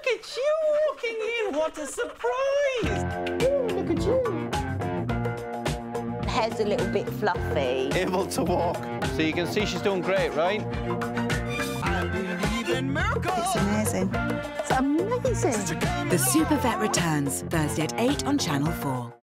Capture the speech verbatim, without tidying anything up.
Look at you walking in. What a surprise. Ooh, look at you. Hair's a little bit fluffy. Able to walk. So you can see she's doing great, right? I believe in miracles. It's amazing. It's amazing. The Supervet returns Thursday at eight on Channel four.